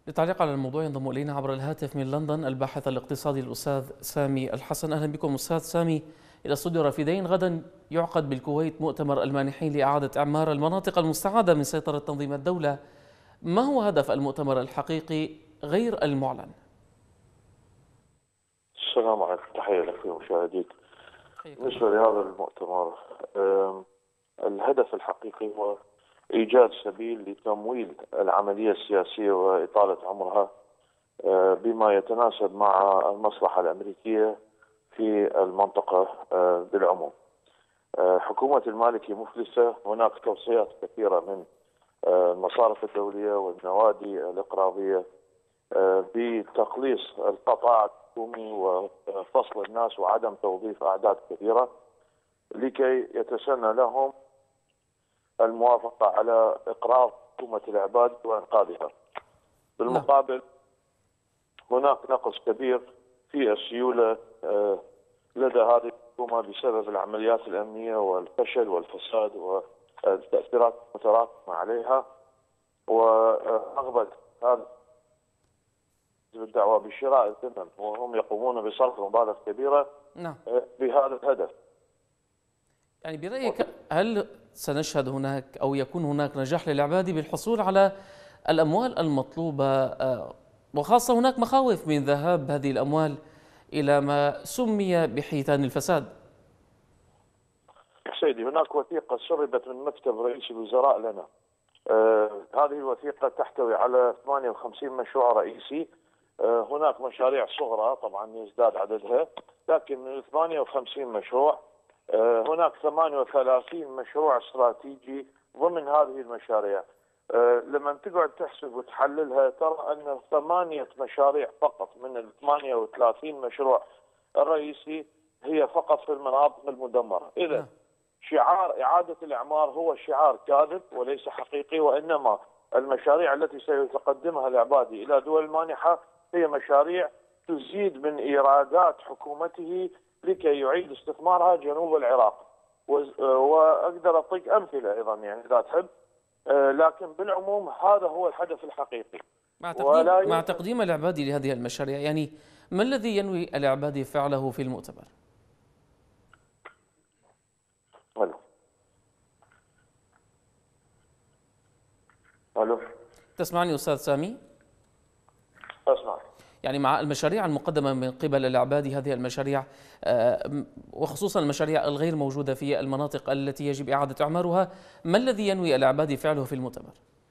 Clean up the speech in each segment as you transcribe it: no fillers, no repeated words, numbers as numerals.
للتعليق على الموضوع ينضم إلينا عبر الهاتف من لندن الباحث الاقتصادي الأستاذ سامي الحسن. أهلا بكم أستاذ سامي إلى استوديو رافدين. غدا يعقد بالكويت مؤتمر المانحين لإعادة إعمار المناطق المستعادة من سيطرة تنظيم الدولة. ما هو هدف المؤتمر الحقيقي غير المعلن؟ السلام عليكم، تحية لك ومشاهديك. بالنسبة لهذا المؤتمر، الهدف الحقيقي هو إيجاد سبيل لتمويل العملية السياسية وإطالة عمرها بما يتناسب مع المصلحة الأمريكية في المنطقة بالعموم. حكومة المالكي مفلسة، هناك توصيات كثيرة من المصارف الدولية والنوادي الإقراضية بتقليص القطاع الحكومي وفصل الناس وعدم توظيف أعداد كبيرة لكي يتسنى لهم الموافقة على إقراض حكومة العباد وإنقاذها. بالمقابل هناك نقص كبير في السيولة لدى هذه الحكومة بسبب العمليات الأمنية والفشل والفساد والتأثيرات المتراكمة عليها، ورغبة هذا بالدعوة بشراء الثمن وهم يقومون بصرف مبالغ كبيرة بهذا الهدف. يعني برأيك هل سنشهد هناك أو يكون هناك نجاح للعبادي بالحصول على الأموال المطلوبة، وخاصة هناك مخاوف من ذهاب هذه الأموال إلى ما سمي بحيتان الفساد؟ سيدي، هناك وثيقة سربت من مكتب رئيس الوزراء لنا. هذه الوثيقة تحتوي على 58 مشروع رئيسي. هناك مشاريع صغرى طبعا يزداد عددها، لكن من 58 مشروع هناك 38 مشروع استراتيجي ضمن هذه المشاريع. لما تقعد تحسب وتحللها ترى أن 8 مشاريع فقط من ال 38 مشروع الرئيسي هي فقط في المناطق المدمرة. إذا شعار إعادة الإعمار هو شعار كاذب وليس حقيقي، وإنما المشاريع التي سيتقدمها العبادي إلى دول المانحة هي مشاريع تزيد من إيرادات حكومته لكي يعيد استثمارها جنوب العراق. وأقدر أعطيك أمثلة أيضا يعني إذا تحب، لكن بالعموم هذا هو الهدف الحقيقي. مع تقديم العبادي لهذه المشاريع، يعني ما الذي ينوي العبادي فعله في المؤتمر؟ ألو، تسمعني أستاذ سامي؟ أسمع. يعني مع المشاريع المقدمة من قبل العبادي، هذه المشاريع وخصوصا المشاريع الغير موجودة في المناطق التي يجب إعادة إعمارها، ما الذي ينوي العبادي فعله في المؤتمر؟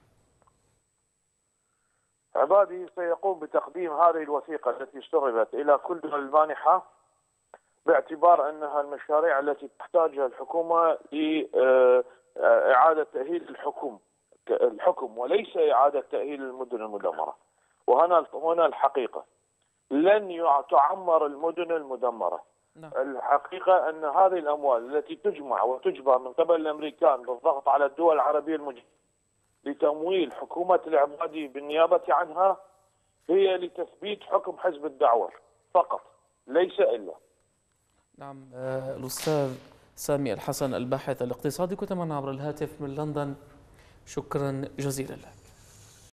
عبادي سيقوم بتقديم هذه الوثيقة التي سربت إلى كل المانحة باعتبار أنها المشاريع التي تحتاجها الحكومة لإعادة تأهيل الحكم وليس إعادة تأهيل المدن المدمرة. وهنا الحقيقة لن تعمر المدن المدمرة. الحقيقة أن هذه الأموال التي تجمع وتجبر من قبل الأمريكان بالضغط على الدول العربية المجاورة لتمويل حكومة العبادي بالنيابة عنها هي لتثبيت حكم حزب الدعوة فقط، ليس إلا. نعم، الأستاذ سامي الحسن الباحث الاقتصادي كنت معنا عبر الهاتف من لندن، شكرا جزيلا لك.